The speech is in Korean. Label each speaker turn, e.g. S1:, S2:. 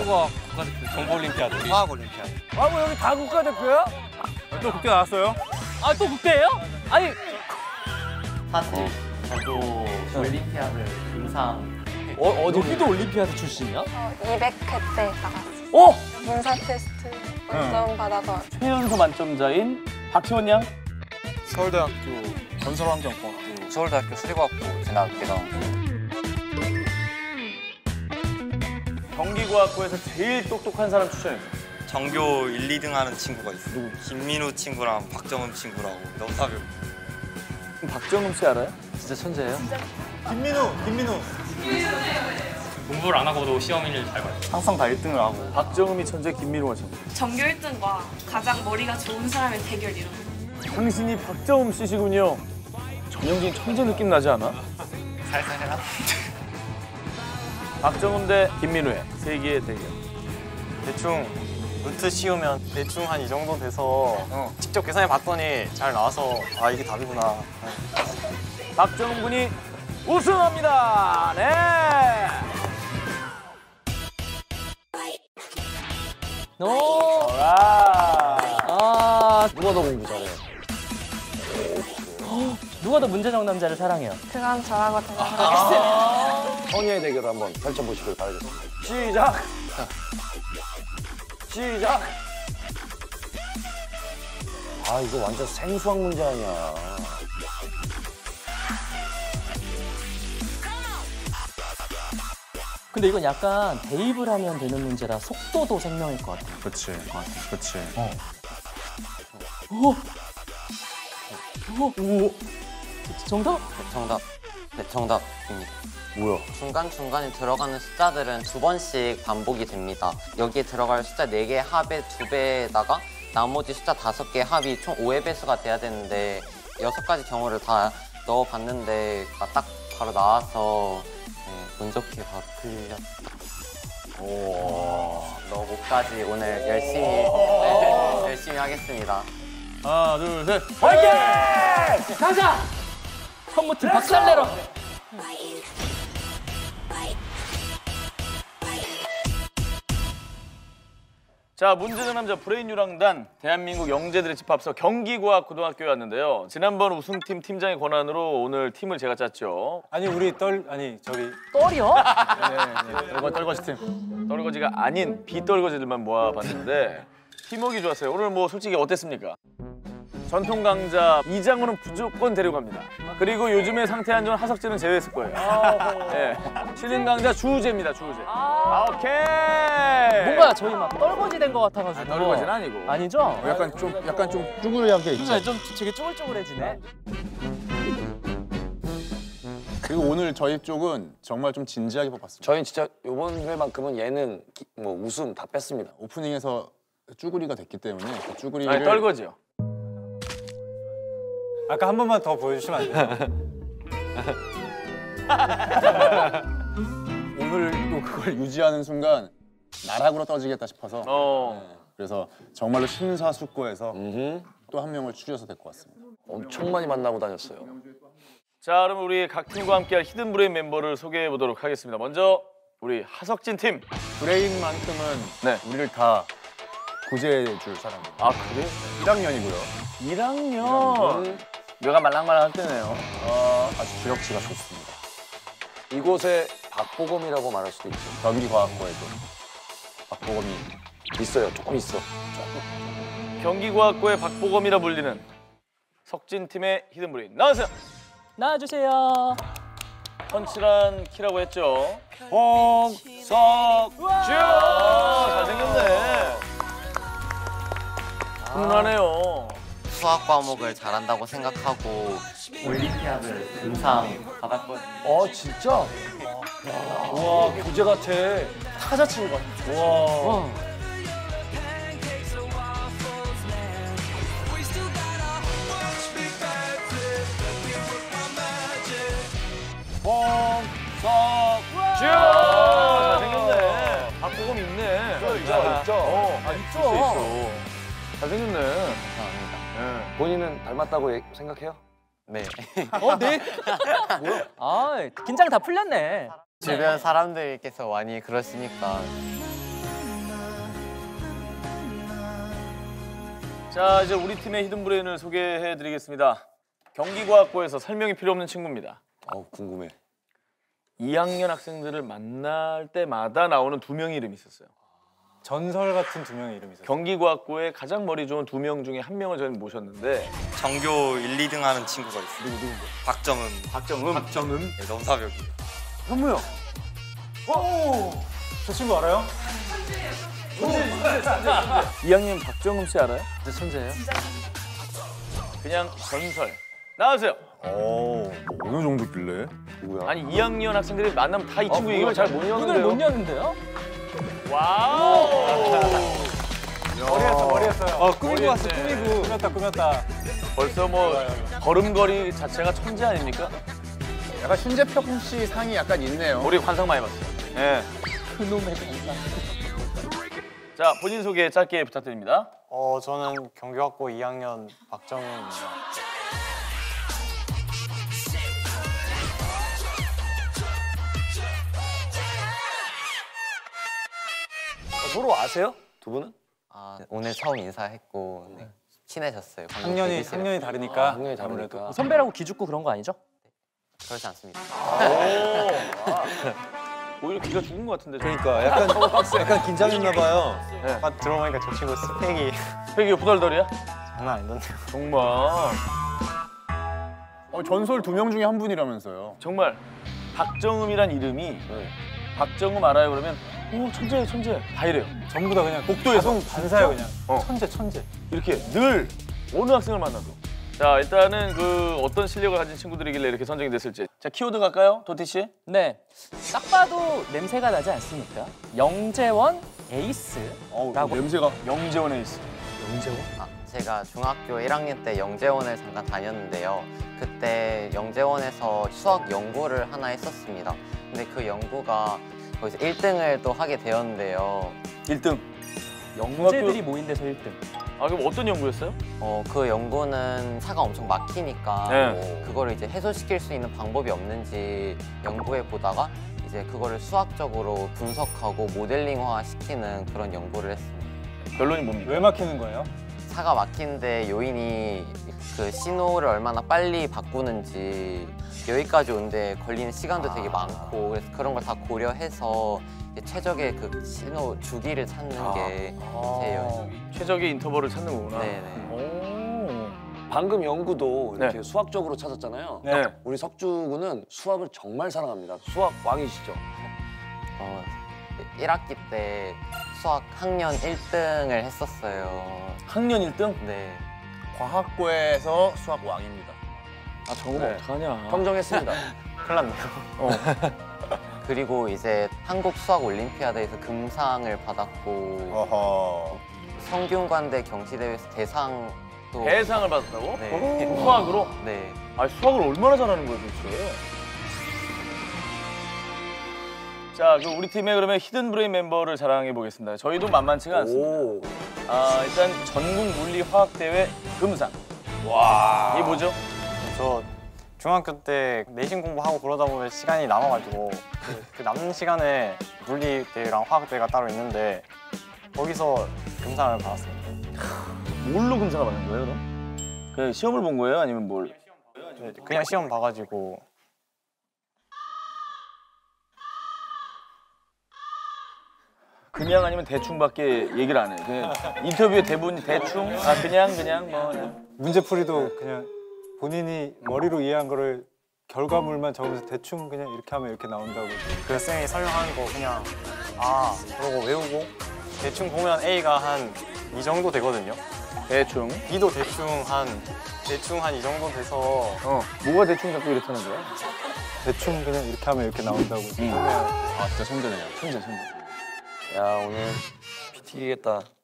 S1: 사회과학 국가대표, 정보올림피아드,
S2: 화학올림피아드.
S3: 아, 뭐 여기 다 국가대표야?
S1: 또 국대 나왔어요?
S3: 아, 또 국대예요? 아니,
S4: 사실 저도 올림피아드 금상.
S3: 어디도 올림피아드 출신이야?
S5: 200회 때 나갔어요.
S3: 어?
S5: 문사 테스트 만점 받아서.
S3: 최연소 만점자인 박희원 양?
S2: 서울대학교 건설환경공학부.
S1: 서울대학교 수리과학부 진학학교 나왔고.
S3: 경기과학부에서 제일 똑똑한 사람 추천해.
S6: 전교 1, 2등 하는 친구가 있어. 누구? 김민우 친구랑 박정은 친구라고. 너사뷰.
S3: 박정음 씨 알아요?
S1: 진짜 천재예요?
S2: 김민우.
S1: 공부를 안 하고도 시험일을 잘 봐요.
S2: 항상 다 1등을 하고.
S3: 박정음이 천재, 김민호가 천재.
S7: 전교 1등과 가장 머리가 좋은 사람의 대결 이런 거.
S3: 당신이 박정음 씨시군요. 전형적인 천재 느낌 나지 않아?
S1: 살살해라.
S3: 박정음 대 김민우의 세계의 대결.
S6: 대충 루트 씌우면 대충 한 이 정도 돼서 직접 계산해 봤더니 잘 나와서 아 이게 답이구나.
S3: 박정음 군이 우승합니다. 네. 오.
S8: 누가 더 공부 잘해?
S3: 누가 더 문제적 남자를 사랑해요?
S5: 그건 저라고 생각하겠어요.
S8: 성의의 대결을 한번 펼쳐보시길 바라겠습니다.
S3: 시작. 시작.
S8: 아, 이거 완전 생수학 문제 아니야.
S3: 근데 이건 약간 대입을 하면 되는 문제라 속도도 생명일 것 같아요.
S2: 그렇지.
S3: 오. 정답?
S4: 네, 정답입니다.
S8: 뭐야?
S4: 중간중간에 들어가는 숫자들은 2번씩 반복이 됩니다. 여기에 들어갈 숫자 4개 합의 2배에다가 나머지 숫자 5개 합이 총 5의 배수가 돼야 되는데 6가지 경우를 다 넣어봤는데 딱 바로 나와서 운 좋게 바로 틀렸다. 너무까지 오늘 열심히 하겠습니다.
S3: 하나, 둘, 셋. 화이팅! 가자! 선무팀 박살내러. 자, 문제적 남자 브레인 유랑단 대한민국 영재들의 집합서 경기과학고등학교에 왔는데요. 지난번 우승팀 팀장의 권한으로 오늘 팀을 제가 짰죠.
S2: 아니 우리 저기
S3: 떨이요? 네. 떨거지 팀. 떨거지가 아닌 비떨거지들만 모아봤는데 팀워크 좋았어요. 오늘 뭐 솔직히 어땠습니까? 전통 강자 이장우는 무조건 데려갑니다. 그리고 요즘에 상태 안 좋은 하석진은 제외했을 거예요. 네. 신인 강자 주우재입니다. 주우재. 오케이.
S9: 뭔가 저희 막 떨거지 된 것 같아가지고.
S3: 떨거지는 아니고.
S9: 아니죠?
S2: 약간 좀 쭈그리한 게 있죠.
S9: 그러니까 좀 되게 쪼글쪼글해지네.
S2: 그리고 오늘 저희 쪽은 정말 좀 진지하게 뽑았습니다.
S8: 저희는 진짜 이번 회만큼은 예능, 뭐 웃음 다 뺐습니다.
S2: 오프닝에서 쭈구리가 됐기 때문에 그 쭈구리를
S3: 아니, 떨거지요.
S2: 아까 한 번만 더 보여주시면 안 돼요? 오늘도 그걸 유지하는 순간 나락으로 떨어지겠다 싶어서 네, 그래서 정말로 심사숙고해서 또 한 명을 추려서 데리고 왔습니다.
S8: 엄청 많이 만나고 다녔어요.
S3: 자, 그럼 우리 각 팀과 함께할 히든 브레인 멤버를 소개해 보도록 하겠습니다. 먼저 우리 하석진 팀.
S2: 브레인만큼은
S3: 네.
S2: 우리를 다 구제해 줄 사람입니다.
S3: 아, 그래?
S2: 1학년이고요.
S3: 1학년. 뇌가 말랑말랑할 때네요.
S2: 아주 기억치가 좋습니다.
S8: 이곳에 박보검이라고 말할 수도 있죠.
S2: 경기과학고에도 박보검이
S8: 있어요. 조금 있어.
S3: 경기과학고의 박보검이라 불리는 석진 팀의 히든 브레인 나와주세요.
S9: 나와주세요.
S3: 펀치란 키라고 했죠. 홍석주. 잘생겼네. 훈훈하네요.
S4: 수학 과목을 잘한다고 생각하고 올림피아드 금상 받았거든요.
S8: 진짜? 와, 교재 같아. 타자 치는 것 같아. 와.
S3: 홍석주. 잘생겼네. 박보검 있네. 있죠. 잘생겼네.
S4: 감사합니다.
S3: 네.
S8: 본인은 닮았다고 생각해요?
S4: 네.
S9: 네? 뭐야? 아, 긴장 다 풀렸네.
S4: 주변 사람들께서 많이 그러시니까
S3: 자, 이제 우리 팀의 히든 브레인을 소개해드리겠습니다. 경기과학고에서 설명이 필요 없는 친구입니다.
S8: 궁금해.
S3: 2학년 학생들을 만날 때마다 나오는 두 명의 이름이 있었어요.
S10: 전설 같은 두 명의 이름이 있었어요.
S3: 경기과학고의 가장 머리 좋은 두 명 중에 한 명을 저희는 모셨는데
S6: 전교 1, 2등 하는 친구가 있어요.
S3: 누구?
S6: 박정은? 네, 넘사벽이에요.
S10: 현무요. 저 친구 알아요?
S3: 2학년 박정음 씨 알아요?
S9: 진짜 천재예요?
S3: 그냥 전설. 나와주세요.
S2: 어느 정도길래?
S3: 아니 2학년 학생들이 만나면 다 이 친구 얘기를 잘 못
S9: 문을
S3: 여는데요.
S9: 못 여는데요?
S3: 와우.
S10: 머리였어요. 꾸미고 왔어, 꾸미고. 꾸몄다.
S3: 벌써 뭐 걸음걸이 자체가 천재 아닙니까?
S2: 약간 신재평 씨 상이 약간 있네요.
S3: 우리 환상 많이 봤어요. 네.
S9: 그놈의 관상.
S3: 자, 본인 소개 짧게 부탁드립니다.
S6: 저는 경기학고 2학년 박정은입니다.
S8: 서로 아세요? 두 분은?
S4: 오늘 처음 인사했고 네. 친해졌어요. 방금
S10: 학년이
S4: 대기실에서.
S10: 다르니까.
S8: 학년이 다르니까.
S9: 선배라고 기죽고 그런 거 아니죠?
S4: 그렇지 않습니다.
S3: 오히려 기가 죽은 것 같은데.
S8: 그러니까 약간 긴장했나 봐요.
S6: 들어보니까 저 친구
S3: 스펙이 후덜덜이야?
S6: 장난 아니던데요.
S3: 정말.
S2: 전설 두 명 중에 한 분이라면서요.
S3: 정말 박정음이란 이름이 박정음 알아요 그러면 오 천재 다 이래요.
S10: 전부 다 그냥
S3: 복도에서
S10: 반사예요, 그냥. 천재.
S3: 이렇게 늘 어느 학생을 만나도. 자, 일단은 그 어떤 실력을 가진 친구들이길래 이렇게 선정이 됐을지. 자, 키워드 갈까요, 도티 씨?
S9: 네. 딱 봐도 냄새가 나지 않습니까? 영재원 에이스라고.
S2: 냄새가.
S3: 영재원 에이스.
S4: 제가 중학교 1학년 때 영재원을 잠깐 다녔는데요. 그때 영재원에서 수학 연구를 하나 했었습니다. 근데 그 연구가 거기서 1등을 또 하게 되었는데요.
S3: 1등.
S9: 영재들이 모인 데서 1등.
S3: 아, 그럼 어떤 연구였어요?
S4: 그 연구는 차가 엄청 막히니까
S3: 네.
S4: 그거를 이제 해소시킬 수 있는 방법이 없는지 연구해 보다가 이제 그거를 수학적으로 분석하고 모델링화 시키는 그런 연구를 했습니다.
S3: 결론이 뭡니까?
S10: 왜 막히는 거예요?
S4: 차가 막히는데 요인이 그 신호를 얼마나 빨리 바꾸는지 여기까지 오는데 걸리는 시간도 되게 많고 그래서 그런 걸 다 고려해서 이제 최적의 그 신호 주기를 찾는 게 제 연구.
S3: 최적의 인터벌을 찾는 거구나.
S4: 네네.
S8: 방금 연구도 이렇게
S3: 네.
S8: 수학적으로 찾았잖아요.
S3: 네.
S8: 우리 석주 군은 수학을 정말 사랑합니다. 수학 왕이시죠?
S4: 1학기 때 수학 학년 1등을 했었어요.
S3: 학년 1등?
S4: 네.
S2: 과학고에서 수학 왕입니다.
S3: 아, 저거면 어떡하냐.
S8: 평정했습니다.
S6: 큰일 났네요.
S4: 그리고 이제 한국 수학 올림피아드에서 금상을 받았고
S2: 어허.
S4: 성균관대 경시대회에서 대상도
S3: 대상을 받았다고?
S4: 네.
S3: 수학으로?
S4: 네.
S3: 아, 수학을 얼마나 잘하는 거야, 도대체? 자, 그럼 우리 팀의 그러면 히든 브레인 멤버를 자랑해 보겠습니다. 저희도 만만치가 않습니다.
S8: 오.
S3: 일단 전국 물리 화학 대회 금상. 와. 이게 뭐죠?
S6: 저 중학교 때 내신 공부하고 그러다 보면 시간이 남아가지고 그 남는 시간에 물리대회랑 화학대회가 따로 있는데 거기서 금상을 받았습니다.
S3: 뭘로 금상을 받는 거예요, 그럼? 그냥 시험을 본 거예요, 아니면 뭘?
S6: 그냥 시험 봐가지고
S3: 그냥 아니면 대충밖에 얘기를 안 해. 그냥 인터뷰에 대부분이 대충, 그냥 뭐.
S10: 문제풀이도 그냥 본인이 머리로 이해한 거를 결과물만 적으면서 대충 그냥 이렇게 하면 이렇게 나온다고.
S6: 그 쌤이 설명하는 거 그냥 그러고 외우고 대충 보면 A가 한 이 정도 되거든요.
S3: 대충.
S6: B도 대충 한 이 정도 돼서
S3: 뭐가 대충 자꾸 이렇다는 거야?
S10: 대충 그냥 이렇게 하면 이렇게 나온다고.
S2: 아 진짜 천재네요. 천재.
S8: 야, 오늘 피 튀기겠다.